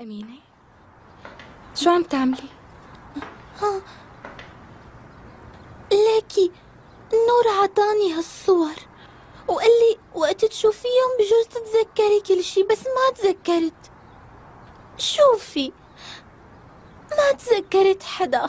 أمينة، شو عم تعملي؟ ها، ليكي النور عطاني هالصور وقال لي وقت تشوفيهم بجوز تتذكري كل شي، بس ما تذكرت. شوفي، ما تذكرت حدا.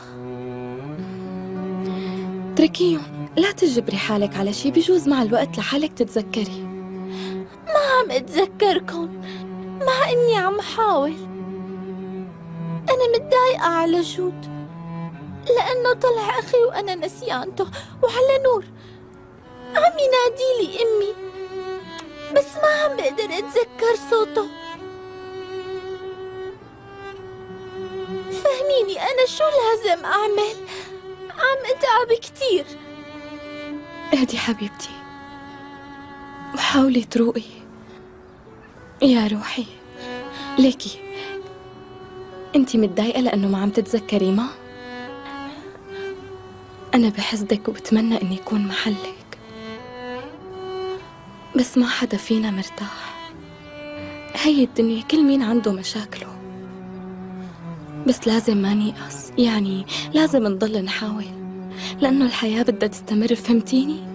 اتركيهم، لا تجبري حالك على شي، بجوز مع الوقت لحالك تتذكري. ما عم اتذكركن مع اني عم حاول. انا متضايقة على جود لانه طلع اخي وانا نسيانته، وعلى نور عم يناديلي امي بس ما عم بقدر اتذكر صوته. فهميني انا شو لازم اعمل؟ عم اتعب كتير. اهدي حبيبتي وحاولي تروقي يا روحي. ليكي انتي متضايقة لأنه ما عم تتذكري ما؟ أنا بحسدك وبتمنى إني يكون محلك، بس ما حدا فينا مرتاح. هي الدنيا كل مين عنده مشاكله، بس لازم ما نيأس، يعني لازم نضل نحاول لأنه الحياة بدها تستمر، فهمتيني؟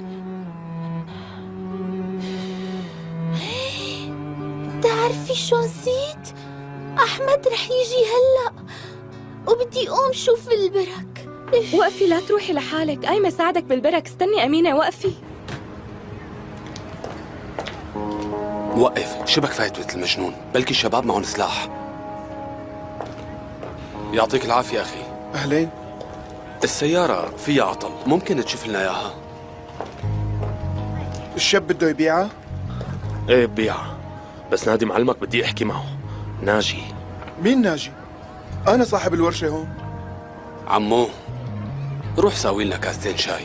بتعرفي شو نسيت؟ أحمد رح يجي هلأ وبدي أقوم شوف البرك. وقفي، لا تروحي لحالك، قايمة ساعدك بالبرك. استني أمينة، وقفي. وقف، شبك فايت مثل المجنون؟ بلكي الشباب معهم سلاح. يعطيك العافية أخي. أهلين. السيارة فيها عطل، ممكن تشوف لنا إياها؟ الشاب بده يبيعها؟ ايه ببيعها، بس نادي معلمك بدي احكي معه. ناجي. مين ناجي؟ أنا صاحب الورشة هون. عمو، روح ساوي لنا كاستين شاي.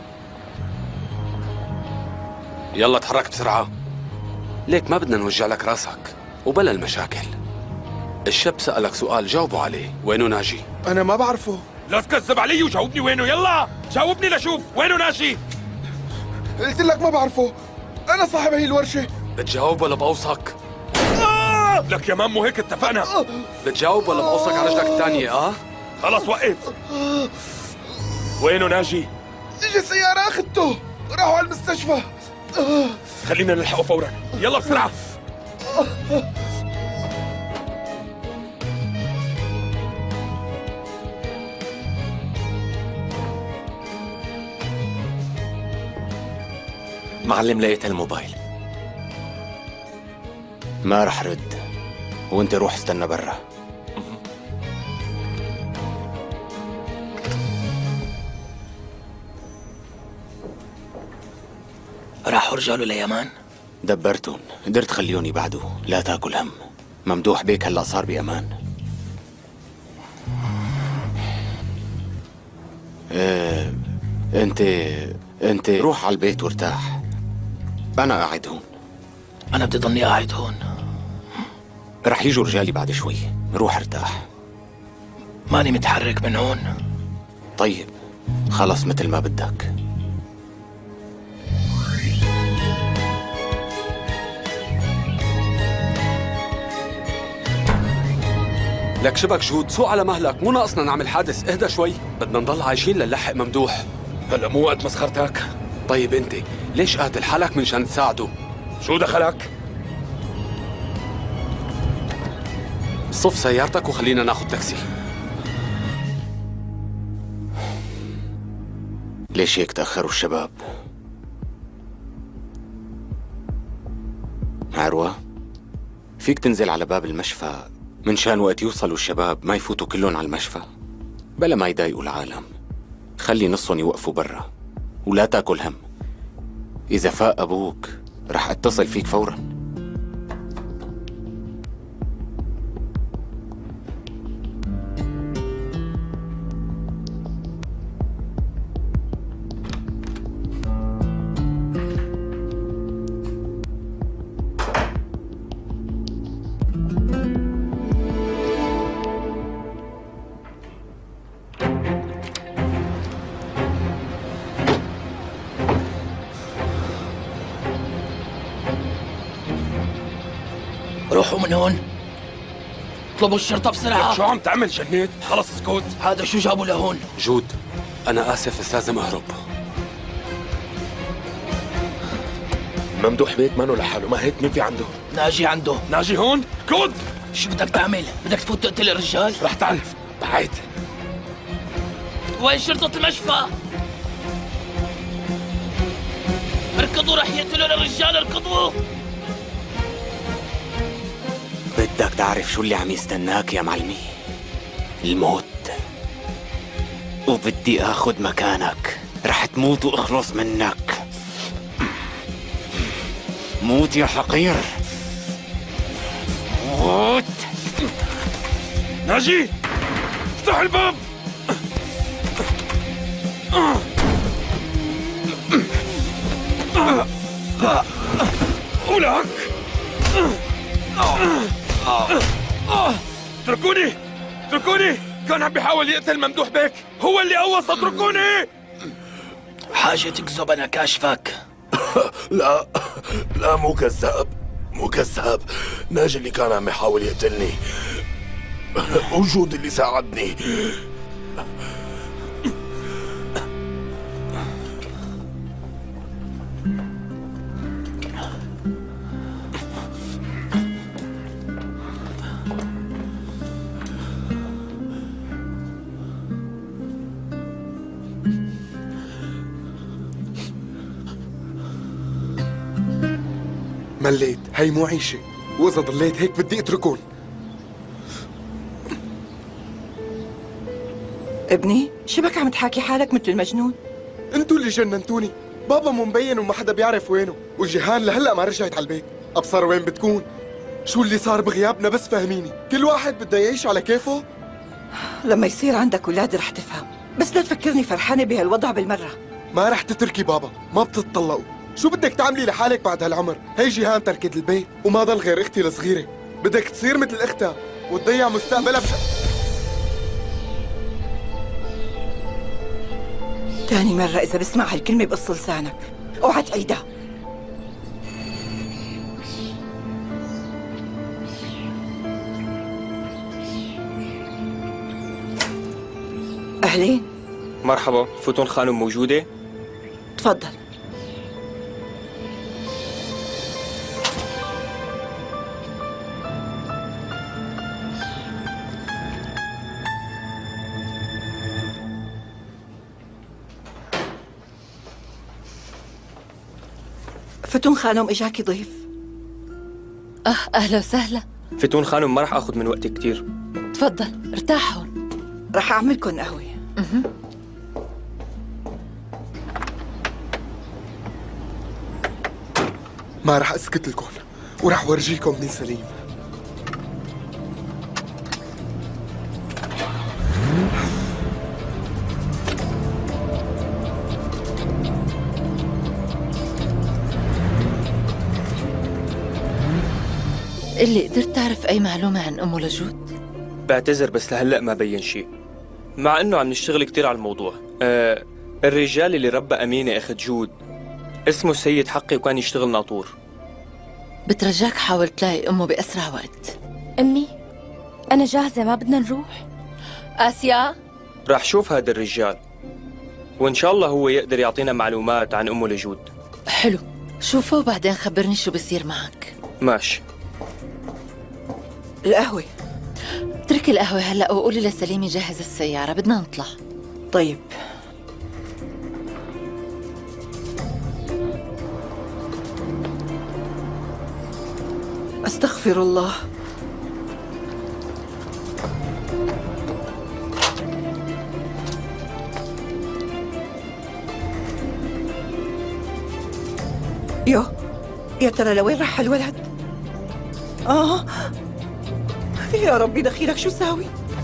يلا تحرك بسرعة، ليك ما بدنا نوجع لك راسك وبلا المشاكل. الشاب سألك سؤال جاوبوا عليه، وينه ناجي؟ أنا ما بعرفه. لا تكذب علي وجاوبني وينه، يلا جاوبني لشوف وينه ناجي. قلت لك ما بعرفه، أنا صاحب هي الورشة. بتجاوب ولا بقوصك؟ لك يا مامو هيك اتفقنا. بتجاوب ولا بقوصك على رجلك الثانية؟ خلص وقف. وينه ناجي؟ اجى سيارة أخذته، راحوا على المستشفى. خلينا نلحقه فورا، يلا بسرعة. معلم لقيت الموبايل. ما رح رد، وانت روح استنى برا. راحوا رجاله ليمان؟ دبرتن، قدرت خليهم يبعدوا، لا تاكل هم. ممدوح بيك هلا صار بأمان. إيه، انت روح على البيت وارتاح، انا قاعد هون. أنا بدي ضلني قاعد هون. رح يجوا رجالي بعد شوي، روح ارتاح. ماني متحرك من هون. طيب خلص مثل ما بدك. لك شبك جود، سوق على مهلك، مو ناقصنا نعمل حادث. اهدى شوي، بدنا نضل عايشين لنلحق ممدوح. هلا مو وقت مسخرتك. طيب انت ليش قاتل حالك منشان تساعده؟ شو دخلك؟ صف سيارتك وخلينا ناخذ تاكسي. ليش هيك تأخروا الشباب؟ عروة، فيك تنزل على باب المشفى منشان وقت يوصلوا الشباب ما يفوتوا كلهم على المشفى، بلا ما يضايقوا العالم. خلي نصهم يوقفوا برا، ولا تاكل هم. إذا فاق أبوك رح أتصل فيك فوراً. روحوا من هون. اطلبوا الشرطة بسرعة. شو عم تعمل جنيت؟ خلص اسكت. هذا شو جابه لهون؟ جود، أنا آسف بس لازم أهرب. ممدوح بيت مانو لحاله، ما هيك؟ مين في عنده؟ ناجي عنده. ناجي هون؟ كود. شو بدك تعمل؟ بدك تفوت تقتل الرجال؟ رح تعرف. بعيد. وين شرطة المشفى؟ اركضوا رح يقتلوا الرجال، اركضوا. بدك تعرف شو اللي عم يستناك يا معلمي؟ الموت. وبدي اخذ مكانك، رح تموت واخلص منك. موت يا حقير، موت. ناجي افتح الباب. ولك اتركوني، اتركوني. كان عم بيحاول يقتل ممدوح بيك، هو اللي قوص. اتركوني. حاجة تكذب، أنا كاشفك. لا لا، مو كذاب، مو كذاب. ناجي اللي كان عم يحاول يقتلني، وجود اللي ساعدني. مليت، هي مو عيشة، وإذا ضليت هيك بدي اتركون. ابني، شبك عم تحاكي حالك مثل المجنون؟ انتوا اللي جننتوني. بابا مو مبين وما حدا بيعرف وينه، وجيهان لهلا ما رجعت على البيت. ابصر وين بتكون؟ شو اللي صار بغيابنا؟ بس فهميني، كل واحد بده يعيش على كيفه. لما يصير عندك اولاد رح تفهم، بس لا تفكرني فرحانة بهالوضع بالمرة. ما رح تتركي بابا، ما بتتطلقوا. شو بدك تعملي لحالك بعد هالعمر؟ هي جيهان تركت البيت وما ضل غير اختي الصغيرة. بدك تصير مثل اختها وتضيع مستقبلها تاني مرة إذا بسمع هالكلمة بقص لسانك، اوعى تعيدها. أهلين. مرحبا، فتون خانم موجودة؟ تفضل. فتون خانم اجاكي ضيف. أهلا وسهلا. فتون خانم ما رح اخذ من وقتك كثير. تفضل ارتاح هون. رح أعملكن قهوة. ما رح اسكت لكم، ورح ورجيكم مين سليم. اللي قدرت تعرف أي معلومة عن أمه لجود؟ بعتذر بس لهلأ ما بين شيء، مع انه عم نشتغل كثير على الموضوع. الرجال اللي ربى أمينة أخت جود اسمه السيد حقي وكان يشتغل ناطور. بترجاك حاول تلاقي أمه بأسرع وقت. أمي أنا جاهزة، ما بدنا نروح؟ آسيا، راح شوف هذا الرجال وإن شاء الله هو يقدر يعطينا معلومات عن أمه لجود. حلو، شوفه وبعدين خبرني شو بصير معك. ماشي. القهوة. اتركي القهوة هلأ وقولي لسليم يجهز السيارة، بدنا نطلع. طيب. أستغفر الله. يا ترى لوين راح الولد؟ يا ربي دخيلك شو ساوي؟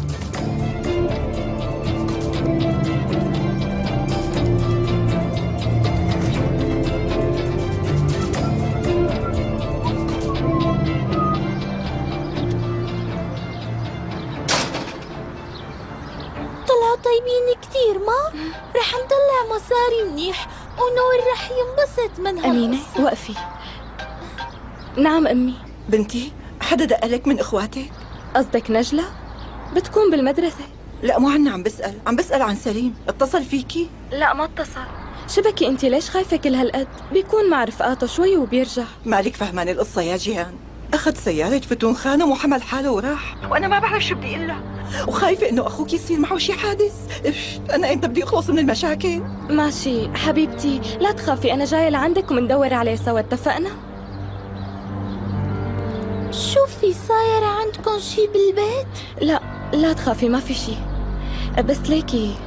طلعوا طيبين كثير، ما رح نطلع مصاري منيح ونور رح ينبسط من هالقصة. أمينة وقفي. نعم أمي. بنتي، حدا دقلك من إخواتك؟ قصدك نجلة؟ بتكون بالمدرسة. لا مو عنا، عم بسأل عن سليم. اتصل فيكي؟ لا ما اتصل. شبكي انت ليش خايفة كل هالقد؟ بيكون مع رفقاته شوي وبيرجع. مالك فهمان القصة يا جيهان؟ أخذ سيارة فتون خانم وحمل حاله وراح، وأنا ما بعرف شو بدي إلا، وخايفة إنه أخوك يصير معه شي حادث. أنا إمتى بدي أخلص من المشاكل؟ ماشي حبيبتي، لا تخافي، أنا جاية لعندك ومندور عليه سوا، اتفقنا؟ شو في صاير عندكم شي بالبيت؟ لا تخافي، ما في شي، بس ليكي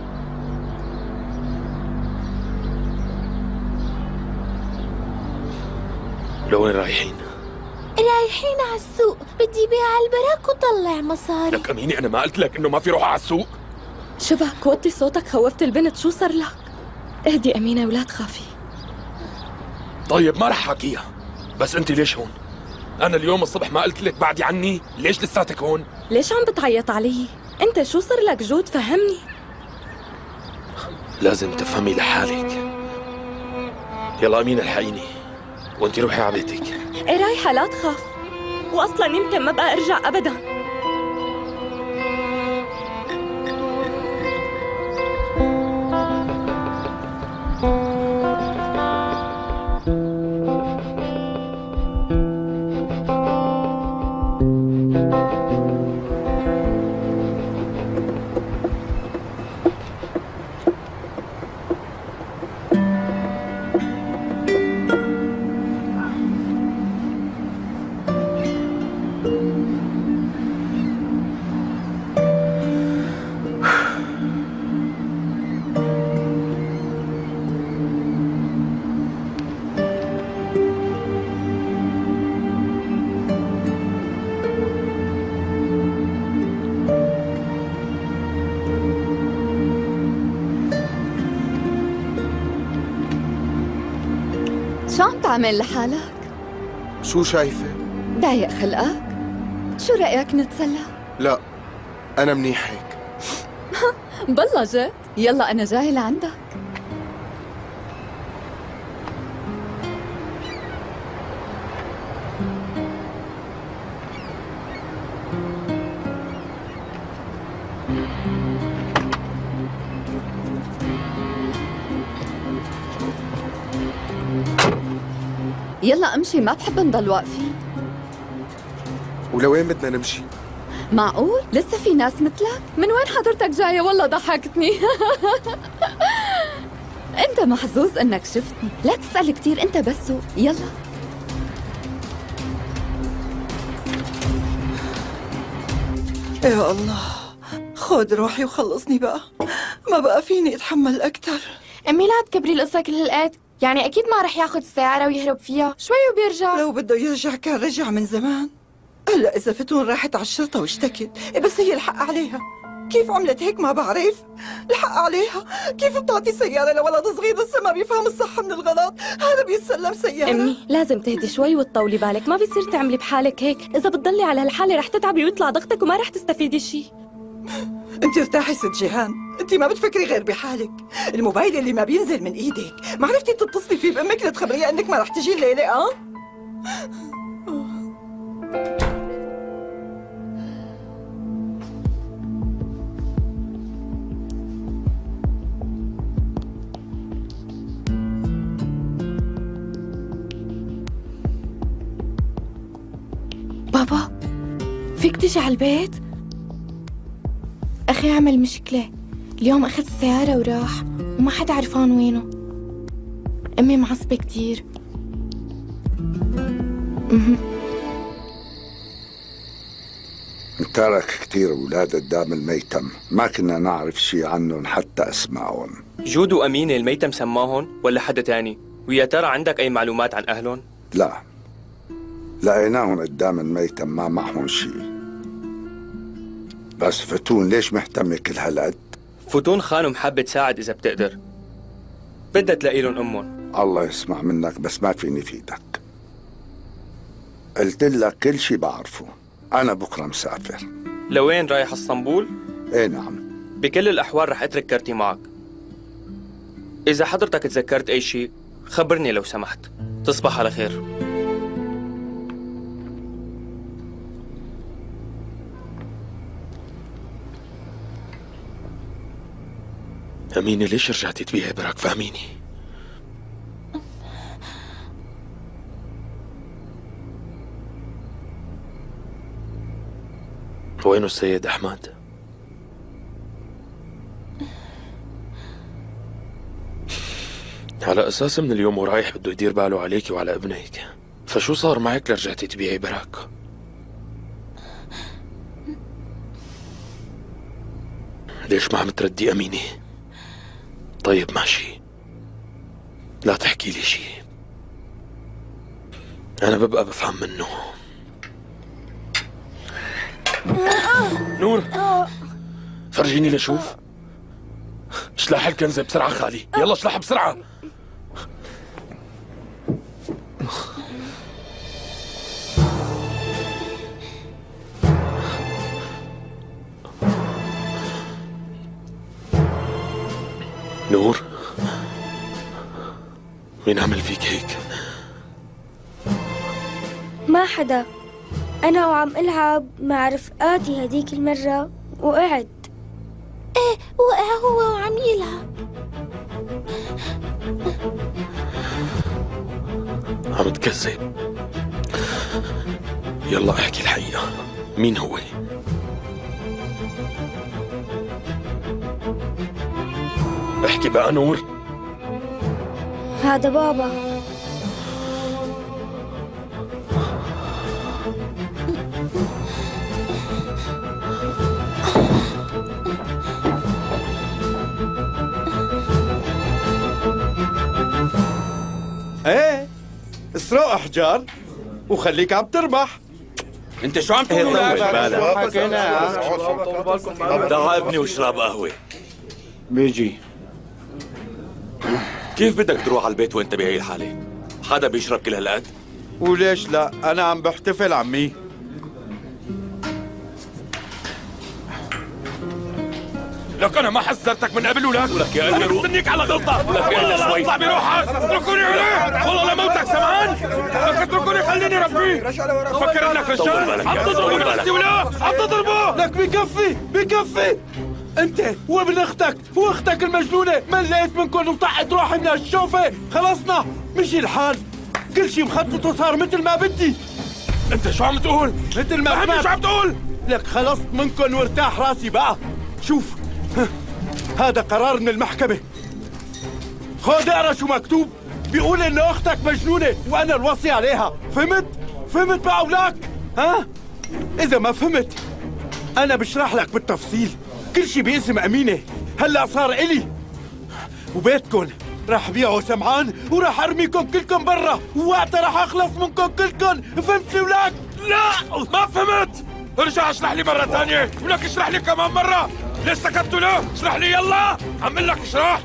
لوين رايحين؟ رايحين على السوق، بدي بيع البراك وطلع مصاري. لك أميني أنا ما قلت لك إنه ما في روح على السوق؟ شبك وطي صوتك، خوفت البنت، شو صار لك؟ اهدي أمينة ولا تخافي. طيب ما رح حكيها، بس أنت ليش هون؟ أنا اليوم الصبح ما قلت لك بعدي عني؟ ليش لساتك هون؟ ليش عم بتعيط علي؟ أنت شو صار لك جود؟ فهمني. لازم تفهمي لحالك. يلا أمينة الحقيني وأنت روحي على بيتك. إيه رايحة، لا تخاف، وأصلا يمكن ما بقى أرجع أبدا. شو عم تعمل لحالك؟ شو شايفة؟ ضايق خلقك؟ شو رأيك نتسلى؟ لا أنا منيح هيك. بالله جد؟ يلا أنا جاي لعندك. يلا امشي، ما بحب نضل واقفين. ولوين بدنا نمشي؟ معقول؟ لسه في ناس مثلك؟ من وين حضرتك جاية؟ والله ضحكتني. انت محظوظ انك شفتني، لا تسأل كتير، انت بس سوق. يلا يا الله، خذ روحي وخلصني بقى، ما بقى فيني اتحمل اكثر. امي لا تكبري القصة كل هالقد، يعني اكيد ما رح ياخذ السيارة ويهرب فيها، شوي وبيرجع. لو بده يرجع كان رجع من زمان. هلا اذا فتون راحت على الشرطة واشتكت، بس هي الحق عليها. كيف عملت هيك ما بعرف. الحق عليها، كيف بتعطي سيارة لولد صغير لسه ما بيفهم الصح من الغلط؟ هذا بيتسلم سيارة. أمي لازم تهدي شوي وتطولي بالك، ما بيصير تعملي بحالك هيك، إذا بتضلي على هالحالة رح تتعبي ويطلع ضغطك وما رح تستفيدي شيء. انت ارتاحي ست جيهان، انت ما بتفكري غير بحالك. الموبايل اللي ما بينزل من ايدك، ما عرفتي تتصلي فيه بامك لتخبريها انك ما رح تجي الليلة؟ بابا فيك تجي على البيت؟ أخي عمل مشكلة، اليوم أخذ السيارة وراح وما حدا عرفان وينه. أمي معصبة كتير. ترك كتير أولاد قدام الميتم، ما كنا نعرف شي عنهم حتى أسمائهم. جود وأمينة الميتم سماهن ولا حدا تاني؟ ويا ترى عندك أي معلومات عن أهلهم؟ لا، لقيناهم قدام الميتم ما معهم شي. بس فتون ليش مهتمة كل هالقد؟ فتون خانم حابة تساعد إذا بتقدر، بدها تلاقي لهم أمهم. الله يسمع منك، بس ما فيني فيدك. قلت لك كل شي بعرفه. أنا بكرة مسافر. لوين رايح؟ اسطنبول؟ إيه نعم. بكل الأحوال رح أترك كرتي معك. إذا حضرتك تذكرت أي شيء خبرني لو سمحت. تصبح على خير. أمينة ليش رجعتي تبيعي براك؟ فهميني. وينه السيد أحمد؟ على أساس من اليوم ورايح بده يدير باله عليك وعلى ابنك، فشو صار معك لرجعتي تبيعي براك؟ ليش ما عم تردي أمينة؟ طيب ماشي، لا تحكي لي شي، أنا ببقى بفهم منه. نور فرجيني لشوف. اشلح الكنزة بسرعة خالي، يلا اشلحها بسرعة. نور، مين عمل فيك هيك؟ ما حدا، أنا وعم ألعب مع رفقاتي هديك المرة وقعد. ايه وقع هو وعم يلعب. عم تكذب. يلا احكي الحقيقة، مين هو؟ احكي بقى نور. هذا بابا. ايه اسرق احجار وخليك عم تربح. انت شو عم تقول؟ ابدع ابني واشرب قهوه. بيجي. كيف بدك تروح على البيت وانت بهي الحاله؟ حدا بيشرب كل هالقد؟ وليش لا؟ انا عم بحتفل عمي. لك انا ما حذرتك من قبل ولك؟ ولك يا قلبي روح. مستنيك على غلطة. ولك يا والله شوي. لا اطلع بروحك، اتركوني عليه، والله لموتك سمعان؟ لك اتركوني خليني ربيه. فكر انك رجال، عم تضربوا نفسي ولا؟ عم تضربوا؟ لك بكفي انت وابن اختك واختك المجنونة مليت منكم وطقت روحي من الشوفة. خلصنا مشي الحال، كل شي مخطط وصار مثل ما بدي. انت شو عم تقول؟ مثل ما فهمني شو عم تقول؟ لك خلصت منكم وارتاح راسي بقى. شوف هذا قرار من المحكمة، خذ اقرا شو مكتوب. بيقول انه اختك مجنونة وانا الوصي عليها. فهمت بقى ولاك؟ ها؟ اذا ما فهمت انا بشرح لك بالتفصيل. كل شي باسم امينة هلا صار الي، وبيتكم راح بيعه سمعان وراح ارميكم كلكم برا، ووقتها راح اخلص منكم كلكم. فهمت لي ولاك؟ لا ما فهمت. ارجع اشرح لي مرة ثانية، ولك اشرح لي كمان مرة. ليش سكتوا له؟ اشرح لي يلا، عم لك اشرح.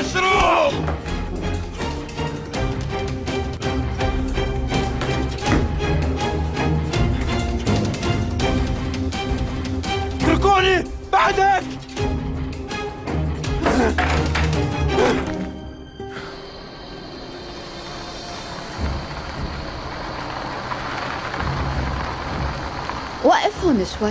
اتركوني بعدك. وقف هون شوي.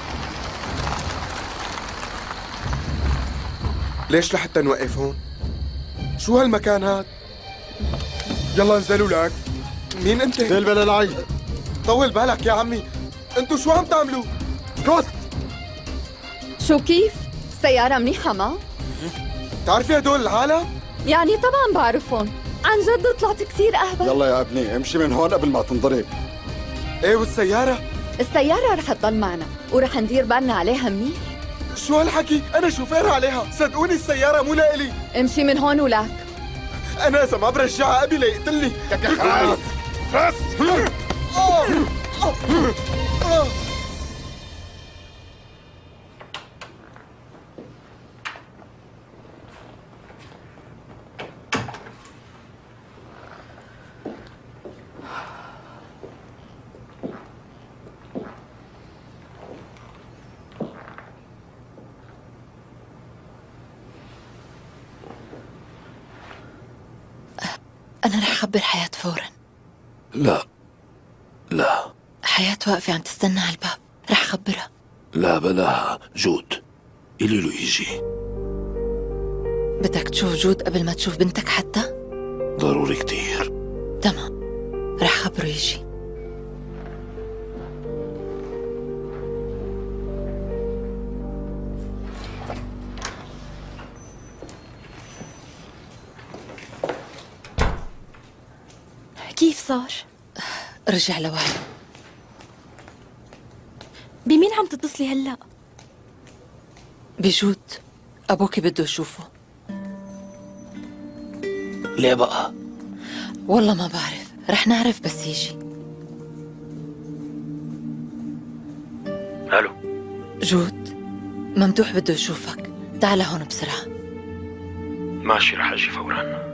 ليش لحتى نوقف هون؟ شو هالمكان هاد؟ يلا انزلوا لك. مين انت؟ سيل بلا العين. طول بالك يا عمي، انتو شو عم تعملوا؟ اسكت. شو كيف؟ سيارة منيحة ما؟ بتعرفي هدول العالم؟ يعني طبعا بعرفهم، عن جد طلعت كثير أهبل. يلا يا ابني امشي من هون قبل ما تنضرب. ايه والسيارة؟ السيارة رح تضل معنا ورح ندير بالنا عليها منيح. شو هالحكي؟ أنا شوفير عليها، صدقوني السيارة مو لإلي. امشي من هون ولاك. أنا إذا ما برجعها أبي ليقتلني. خلاص. أنا رح أخبر حياة فوراً. لا حياة واقفة عم تستنى على الباب، رح أخبرها. لا بلاها جود، قولي له يجي. بدك تشوف جود قبل ما تشوف بنتك حتى؟ ضروري كتير. تمام، رح خبره يجي. كيف صار؟ رجع لوعي. بمين عم تتصلي هلأ؟ بجود، أبوكي بده يشوفه. ليه بقى؟ والله ما بعرف، رح نعرف بس يجي. الو جود، ممدوح بده يشوفك، تعال هون بسرعة. ماشي، رح اجي فورا.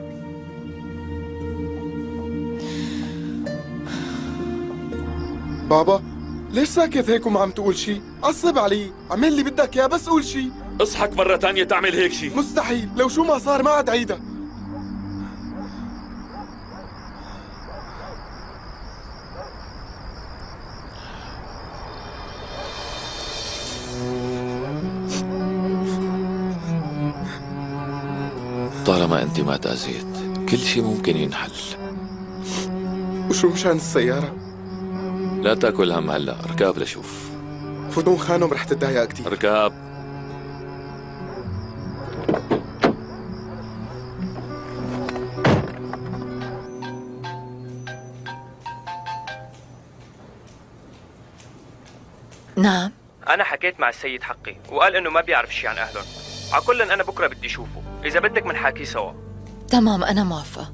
بابا ليش ساكت هيك وما عم تقول شي؟ عصب علي، اعمل اللي بدك اياه بس قول شي. اصحك مرة تانية تعمل هيك شي. مستحيل، لو شو ما صار ما عاد عيدها. طالما انت ما تأذيت كل شي ممكن ينحل. وشو مشان السيارة؟ لا تاكل هم هلا، ركاب لشوف. فتون خانم رح تتضايق كتير. ركاب. نعم، أنا حكيت مع السيد حقي وقال إنه ما بيعرف شي عن أهلهم. على كل أنا بكرة بدي أشوفه، إذا بدك منحاكي سوا. تمام، أنا موافقة.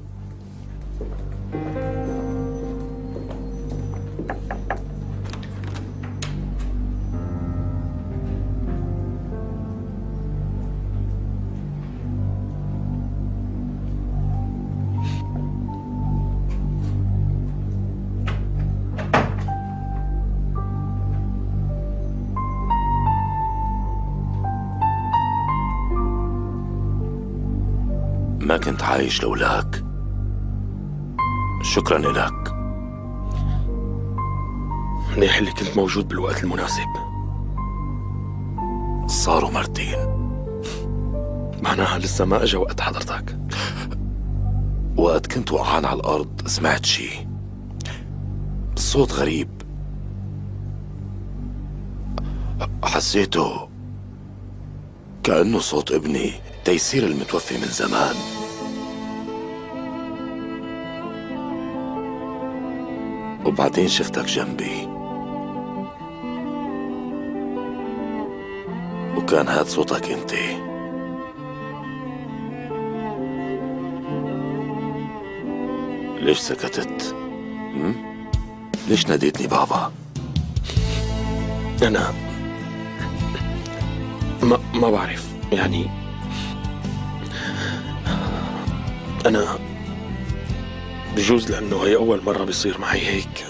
ما كنت عايش لولاك. شكرا لك. منيح اللي كنت موجود بالوقت المناسب. صاروا مرتين. معناها لسه ما اجى وقت حضرتك. وقت كنت وقعان على الأرض سمعت شي صوت غريب، حسيته كأنه صوت ابني تيسير المتوفي من زمان. وبعدين شفتك جنبي وكان هاد صوتك انت. ليش سكتت؟ ليش ناديتني بابا؟ أنا ما بعرف، يعني أنا بجوز لأنه هي أول مرة بيصير معي هيك.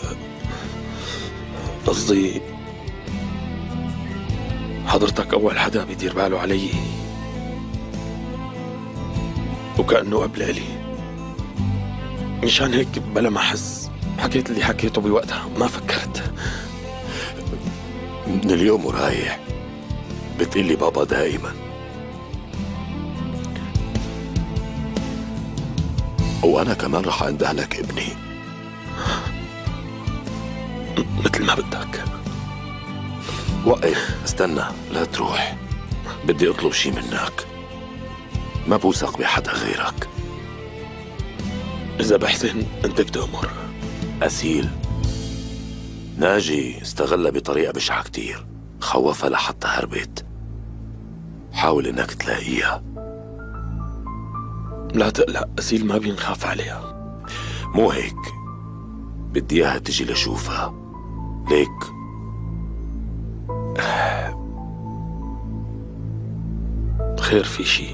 قصدي حضرتك أول حدا بيدير باله علي، وكأنه قبل إلي. مشان هيك بلا ما أحس حكيت اللي حكيته بوقتها، ما فكرت. من اليوم ورايح بتقلي بابا دائما، وأنا كمان رح أنده لك ابني. مثل ما بدك. وقف، استنى، لا تروح. بدي أطلب شي منك. ما بوثق بحدا غيرك. إذا بحسن أنت بتأمر. أسيل، ناجي استغلها بطريقة بشعة كتير، خوفها لحتى هربت. حاول إنك تلاقيها. لا تقلق، أسيل ما بينخاف عليها. مو هيك، بدي إياها تجي لشوفها. ليك خير في شي؟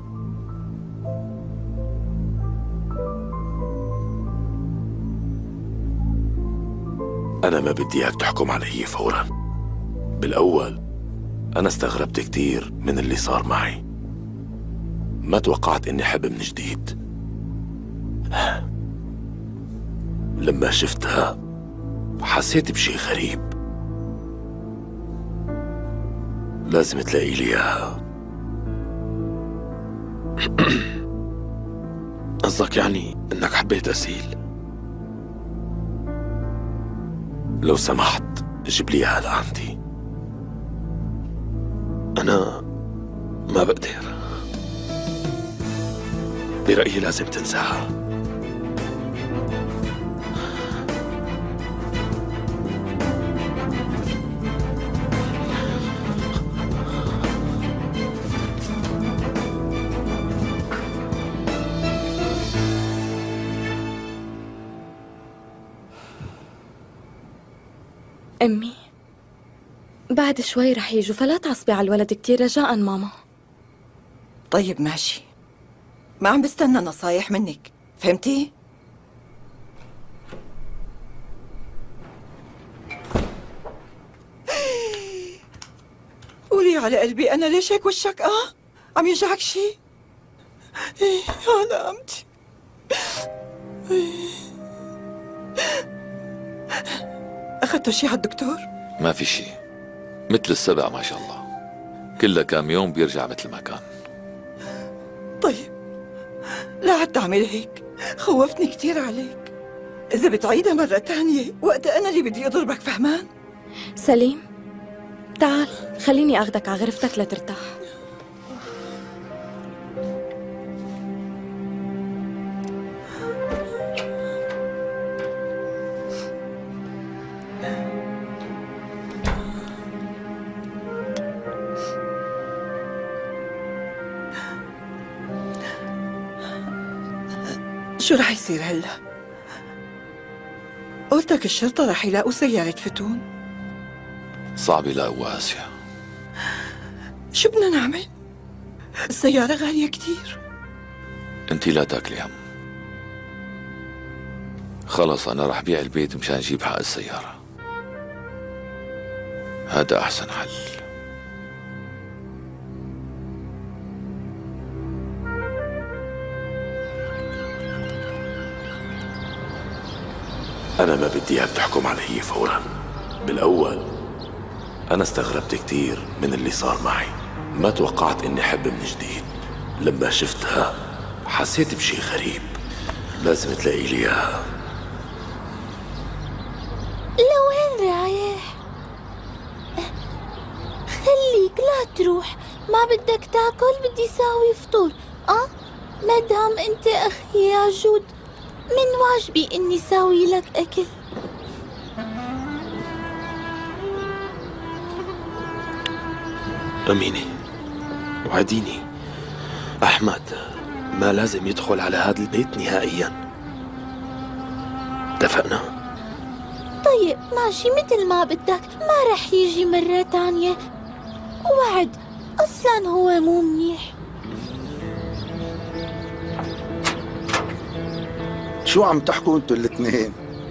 أنا ما بدي إياك تحكم علي فورا. بالأول أنا استغربت كتير من اللي صار معي، ما توقعت إني حب من جديد. لما شفتها حسيت بشي غريب. لازم تلاقي لي إياها قصدك يعني انك حبيت اسيل؟ لو سمحت جيب لي اياها لعندي. انا ما بقدر، برأيي لازم تنساها. أمي، بعد شوي رح يجوا، فلا تعصبي على الولد كتير رجاءً ماما. طيب ماشي، ما عم بستنى نصايح منك، فهمتي؟ قولي على قلبي، أنا ليش هيك وشك؟ عم يوجعك شي؟ أنا أمتي. أخذتوا شي على الدكتور؟ ما في شي، مثل السبع ما شاء الله، كلها كم يوم بيرجع مثل ما كان. طيب لا عاد تعمل هيك، خوفتني كتير عليك. إذا بتعيدها مرة تانية وقتها أنا اللي بدي أضربك، فهمان؟ سليم، تعال خليني أخدك على غرفتك لترتاح. شو رح يصير هلا؟ قلتك الشرطة رح يلاقوا سيارة فتون. صعب يلاقوا آسيا. شو بدنا نعمل؟ السيارة غالية كتير. انتي لا تاكلي هم، خلص أنا رح بيع البيت مشان أجيب حق السيارة، هذا أحسن حل. أنا ما بدي إياك تحكم علي فورا. بالأول أنا استغربت كتير من اللي صار معي، ما توقعت إني أحب من جديد. لما شفتها حسيت بشي غريب، لازم تلاقي لي إياها. لوين رايح؟ خليك لا تروح، ما بدك تاكل؟ بدي ساوي فطور. مدام انت اخي يا جود، من واجبي اني ساوي لك اكل. أميني، وعديني أحمد ما لازم يدخل على هذا البيت نهائيا، اتفقنا؟ طيب ماشي مثل ما بدك، ما رح يجي مرة تانية، وعد. أصلا هو مو منيح. شو عم تحكوا انتوا الاثنين؟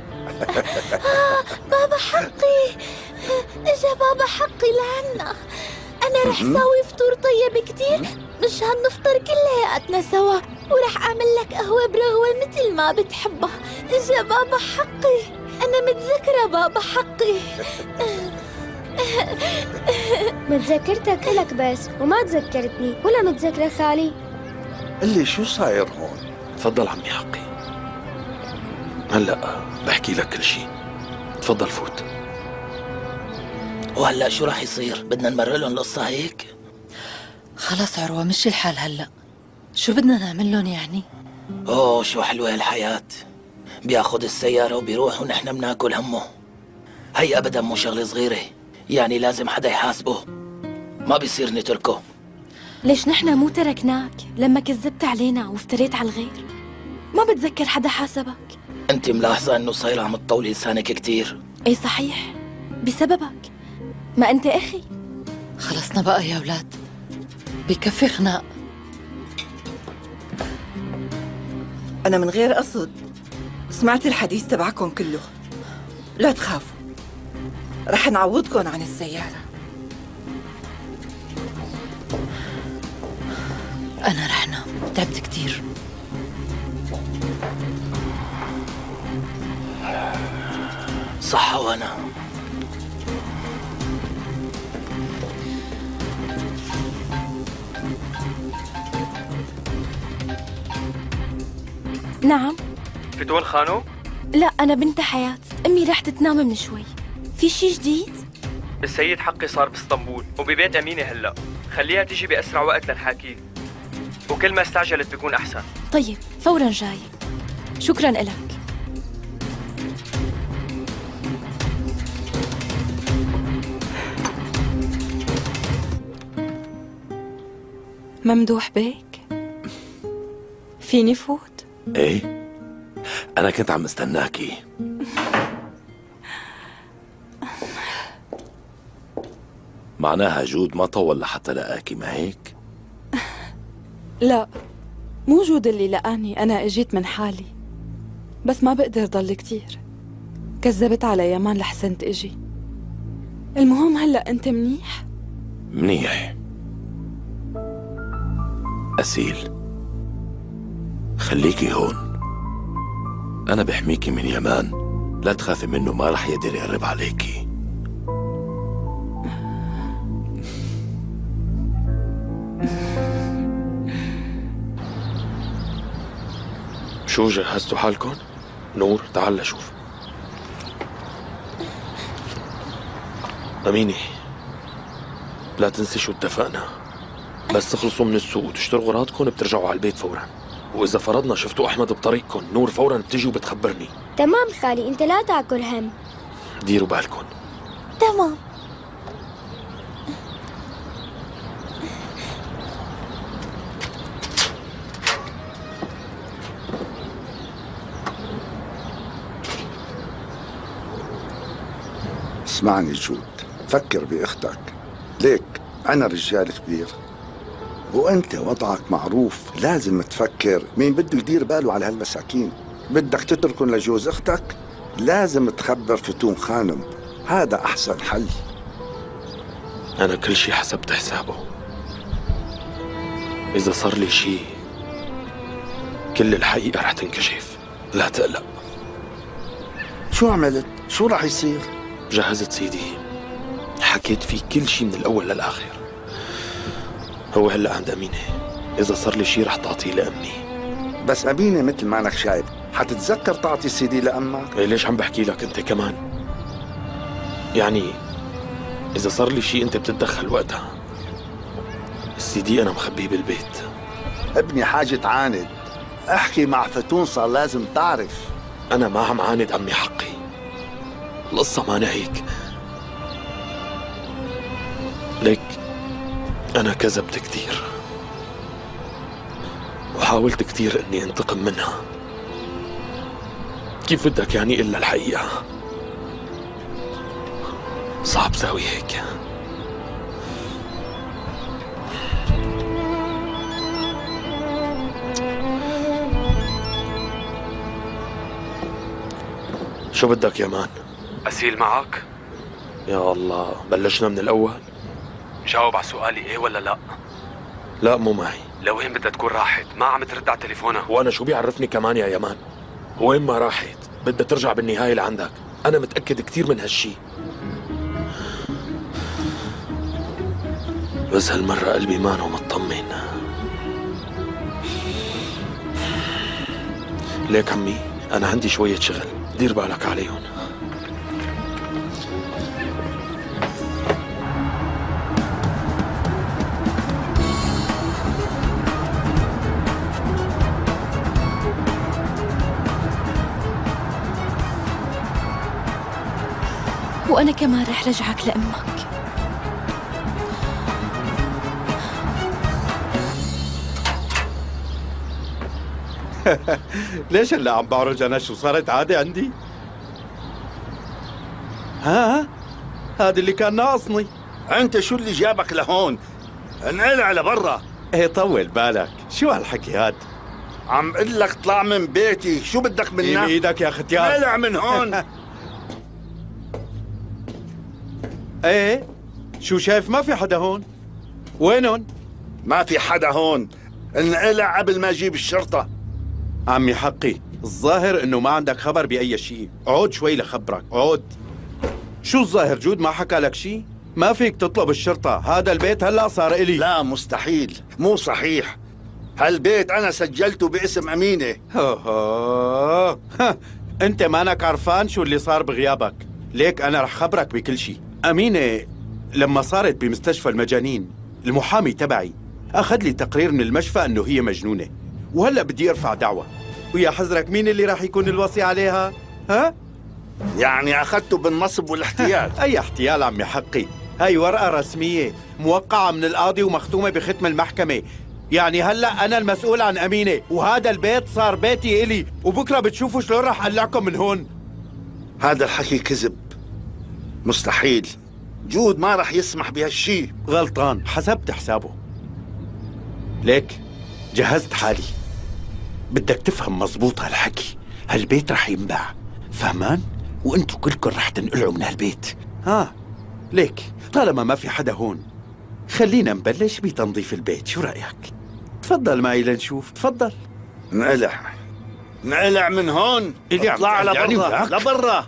بابا حقي، اجا بابا حقي لعنا. أنا رح ساوي فطور طيب كتير مشان نفطر كلياتنا سوا، ورح أعمل لك قهوة برغوة مثل ما بتحبها. اجا بابا حقي، أنا متذكرة بابا حقي. متذكرتك إلك بس وما تذكرتني، ولا متذكرة خالي. اللي شو صاير هون؟ تفضل عمي حقي، هلأ بحكي لك كل شيء. تفضل فوت. وهلا شو راح يصير؟ بدنا نمرر لهم القصة هيك؟ خلص عروة، مشي الحال هلأ، شو بدنا نعمل لهم يعني؟ اوه شو حلوة هالحياة، بياخد السيارة وبيروح ونحن بناكل همه. هي أبدا مو شغلة صغيرة، يعني لازم حدا يحاسبه، ما بيصير نتركه. ليش نحن مو تركناك لما كذبت علينا وافتريت على الغير؟ ما بتذكر حدا حاسبك؟ انت ملاحظة انه صاير عم تطولي لسانك كتير؟ ايه صحيح، بسببك، ما انت اخي. خلصنا بقى يا أولاد، بكفي خناق. أنا من غير قصد سمعت الحديث تبعكم كله، لا تخافوا، رح نعوضكم عن السيارة. أنا رح نام، تعبت كتير. صح. وأنا نعم. فتون خانو؟ لا، أنا بنت حياة. أمي رحت تنام من شوي. في شي جديد؟ السيد حقي صار باسطنبول وببيت أمينة هلأ. خليها تيجي بأسرع وقت لنحاكيه، وكل ما استعجلت بيكون أحسن. طيب، فوراً جاي. شكراً إلك. ممدوح بيك، فيني فوت؟ ايه، أنا كنت عم استناكي. معناها جود ما طول لحتى لقاكي، ما هيك؟ لا، مو جود اللي لقاني، أنا اجيت من حالي، بس ما بقدر ضل كتير. كذبت على يمان لحسنت اجي. المهم هلأ أنت منيح؟ منيح. أسيل، خليكي هون، أنا بحميكي من يمان، لا تخافي منه، ما رح يقدر يقرب عليكي. شو جهزتوا حالكم؟ نور تعال لشوف. أمينة، لا تنسي شو اتفقنا، بس تخلصوا من السوق وتشتروا غراضكم بترجعوا على البيت فورا، وإذا فرضنا شفتوا أحمد بطريقكم نور فورا بتجي وبتخبرني. تمام خالي، أنت لا تاكل هم. ديروا بالكم. تمام. اسمعني جود، فكر بأختك. ليك أنا رجال كبير وأنت وضعك معروف، لازم تفكر مين بده يدير باله على هالمساكين. بدك تتركن لجوز أختك، لازم تخبر فتون خانم، هذا أحسن حل. أنا كل شي حسبت حسابه، إذا صار لي شي كل الحقيقة رح تنكشف، لا تقلق. شو عملت؟ شو رح يصير؟ جهزت سيدي، حكيت فيه كل شي من الأول للآخر. هو هلأ عند أمينة، إذا صار لي شي رح تعطيه لأمي. بس أمينة مثل ما أنك شايف حتتذكر تعطي السيدي لأمك؟ إيه ليش عم بحكي لك أنت كمان؟ يعني إذا صار لي شي أنت بتتدخل وقتها. السيدي أنا مخبيه بالبيت. ابني حاجة تعاند، احكي مع فتون، صار لازم تعرف. أنا ما عم عاند عمي حقي، القصة ما هيك. ليك أنا كذبت كتير وحاولت كتير إني أنتقم منها. كيف بدك يعني إلا الحقيقة؟ صعب ساوي هيك. شو بدك يا مان؟ أسيل معك؟ يا الله، بلشنا من الأول؟ جاوب على سؤالي إيه ولا لا؟ لا مو معي. لوين بدها تكون راحت؟ ما عم ترد على تليفونها. وأنا شو بيعرفني كمان يا يمان؟ وين ما راحت بدها ترجع بالنهاية لعندك، أنا متأكد كتير من هالشي. بس هالمرة قلبي مانو مطمن. ليك عمي أنا عندي شوية شغل، دير بالك عليهم. وأنا كمان رح رجعك لأمك. ليش هلا عم بعرج انا؟ شو صارت عادة عندي؟ ها هذا اللي كان ناقصني. انت شو اللي جابك لهون؟ انقلع لبرا. ايه طول بالك، شو هالحكي هاد؟ عم قل لك اطلع من بيتي، شو بدك منا؟ ايه بايدك يا ختيار. انقلع من هون. ايه شو شايف؟ ما في حدا هون. وينهم؟ ما في حدا هون، انقلع قبل ما اجيب الشرطة. عمي حقي، الظاهر انه ما عندك خبر بأي شيء، عود شوي لخبرك، عود. شو الظاهر جود ما حكى لك شيء؟ ما فيك تطلب الشرطة، هذا البيت هلا صار إلي. لا مستحيل، مو صحيح. هالبيت أنا سجلته باسم أمينة. أوه. أنت مانك عرفان شو اللي صار بغيابك. ليك أنا رح خبرك بكل شيء. أمينة لما صارت بمستشفى المجانين المحامي تبعي أخذ لي تقرير من المشفى أنه هي مجنونة، وهلأ بدي أرفع دعوة. ويا حزرك مين اللي راح يكون الوصي عليها؟ ها؟ يعني أخذته بالنصب والاحتيال. أي احتيال عمي حقي، هاي ورقة رسمية موقعة من القاضي ومختومة بختم المحكمة. يعني هلأ أنا المسؤول عن أمينة، وهذا البيت صار بيتي إلي، وبكرة بتشوفوا شلون راح أقلعكم من هون. هذا الحكي كذب، مستحيل. جود ما راح يسمح بهالشي. غلطان، حسبت حسابه. ليك جهزت حالي. بدك تفهم مزبوط هالحكي، هالبيت رح ينباع، فهمان؟ وانتو كلكم رح تنقلعوا من هالبيت. ليك طالما ما في حدا هون خلينا نبلش بتنظيف البيت، شو رأيك؟ تفضل معي لنشوف، تفضل. نقلع من هون، اطلع لبرا لبرا.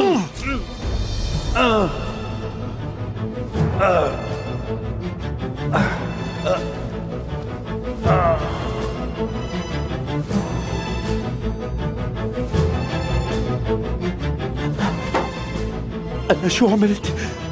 أنا شو عملت؟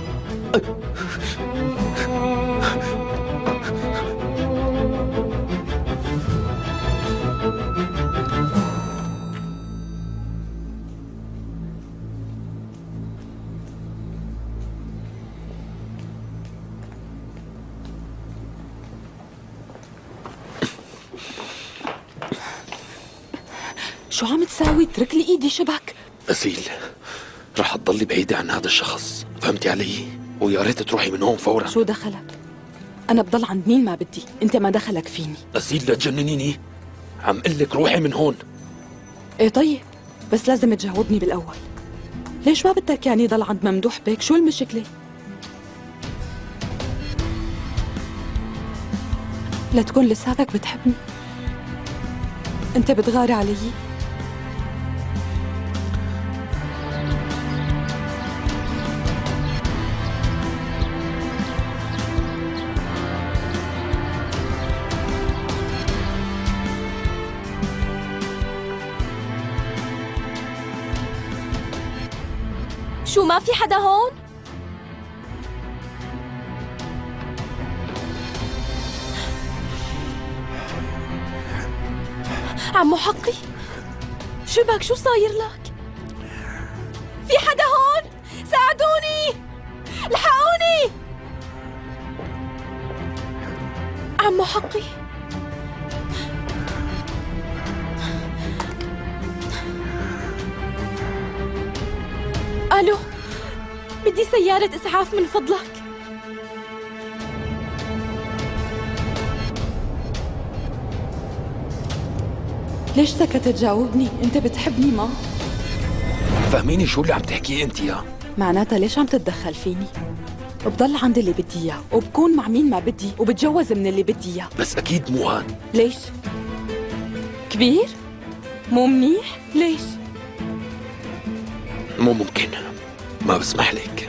شو عم تساوي؟ اترك لي ايدي شبك. أسيل، رح تضلي بعيدة عن هذا الشخص، فهمتي علي؟ ويا ريت تروحي من هون فورا. شو دخلك؟ أنا بضل عند مين ما بدي، أنت ما دخلك فيني. أسيل لا تجننيني، عم قلك روحي من هون. إيه طيب، بس لازم تجاوبني بالأول. ليش ما بدك يعني ضل عند ممدوح بيك؟ شو المشكلة؟ لا تكون لساتك بتحبني؟ أنت بتغاري علي؟ شو ما في حدا هون؟ عمو حقي، شو بك؟ شو صاير لك؟ في حدا هون؟ ساعدوني، الحقوني. عمو حقي، الو، بدي سيارة إسعاف من فضلك. ليش سكتت؟ جاوبني، انت بتحبني ما؟ فهميني شو اللي عم تحكيه انت يا؟ معناتها ليش عم تتدخل فيني؟ بضل عند اللي بدي اياه، وبكون مع مين ما بدي، وبتجوز من اللي بدي اياه. بس اكيد مو هان. ليش؟ كبير؟ مو منيح؟ ليش؟ مو ممكن، ما بسمح لك.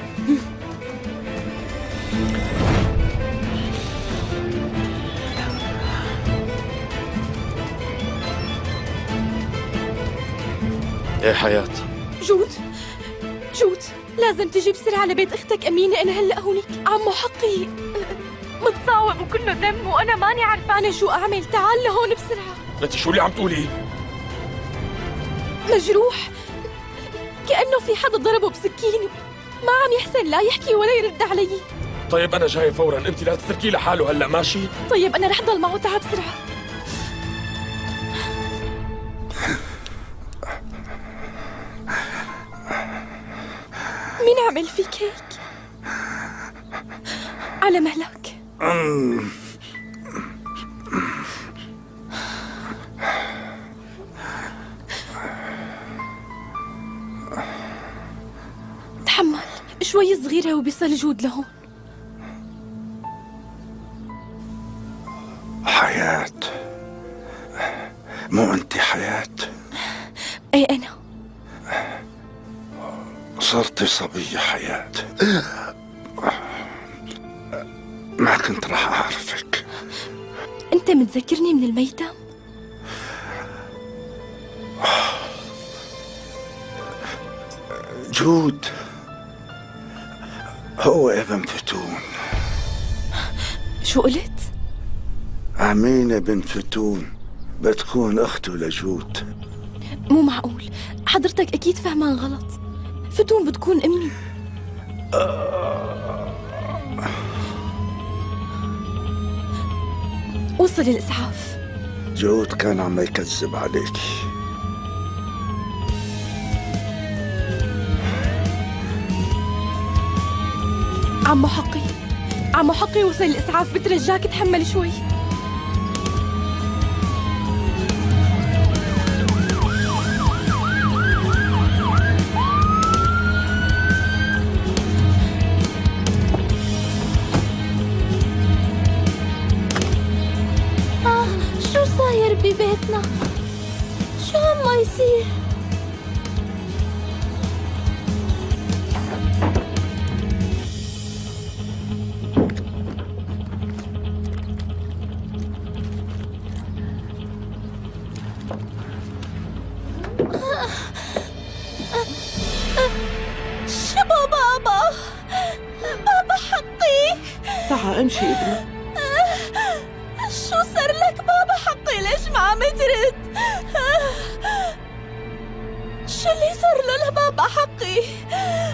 ايه حياة؟ جود لازم تجي بسرعة لبيت اختك أمينة، أنا هلأ هونيك. عمو حقي متصاوب وكله دم، وأنا ماني عرفانة شو أعمل. تعال لهون بسرعة. انت شو اللي عم تقولي؟ مجروح، كأنه في حدا ضربه بسكين، ما عم يحسن لا يحكي ولا يرد علي. طيب أنا جاي فورا، أنت لا تتركيه لحاله هلا، ماشي؟ طيب أنا رح ضل معه، تعال بسرعة. مين عمل فيك هيك؟ على مهلك. تحمل شوي صغيرة وبيصل جود لهون. حياة، مو أنت حياة؟ ايه أنا. صرتي صبية حياة، ما كنت راح أعرفك. أنت أنت متذكرني من الميتم؟ جود هو ابن فتون. شو قلت؟ أمينة بنت فتون بتكون أخته لجود. مو معقول، حضرتك أكيد فهمان غلط. فتون بتكون أمي. وصل الإسعاف. جود كان عم يكذب عليك. عمو حقي، عمو حقي وصل الإسعاف، بترجاك تحمل شوي. شو صاير ببيتنا؟ شو عم يصير؟ شبو بابا؟ بابا حقي؟ تعا امشي ابني. شو صار لك بابا حقي؟ ليش ما عم ترد؟ شو اللي صار له لبابا حقي؟